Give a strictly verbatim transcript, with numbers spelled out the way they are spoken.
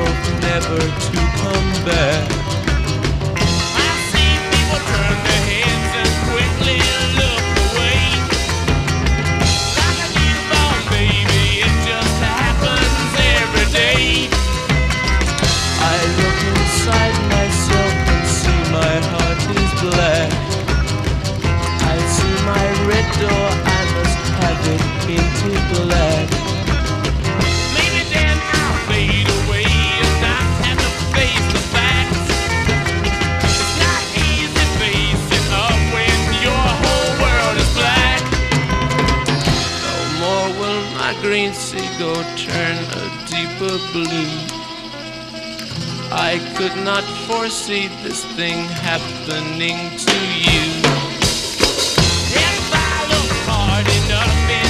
hope never to come back. I see people turn their heads and quickly look away. Like a newborn baby, it just happens every day. I look inside myself and see my heart is black. I see my red door, I must have it painted black. Maybe then I'll fade away and not have to face the facts. It's not easy facing up when your whole world is black. No more will my green seagull turn a deeper blue. I could not foresee this thing happening to you. If I look hard enough